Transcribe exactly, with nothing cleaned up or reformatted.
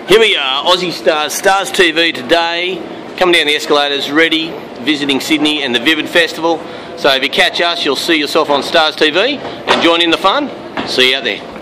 Here we are, Aussie Stars, Stars T V today, coming down the escalators, ready, visiting Sydney and the Vivid Festival. So if you catch us, you'll see yourself on Stars T V and join in the fun. See you out there.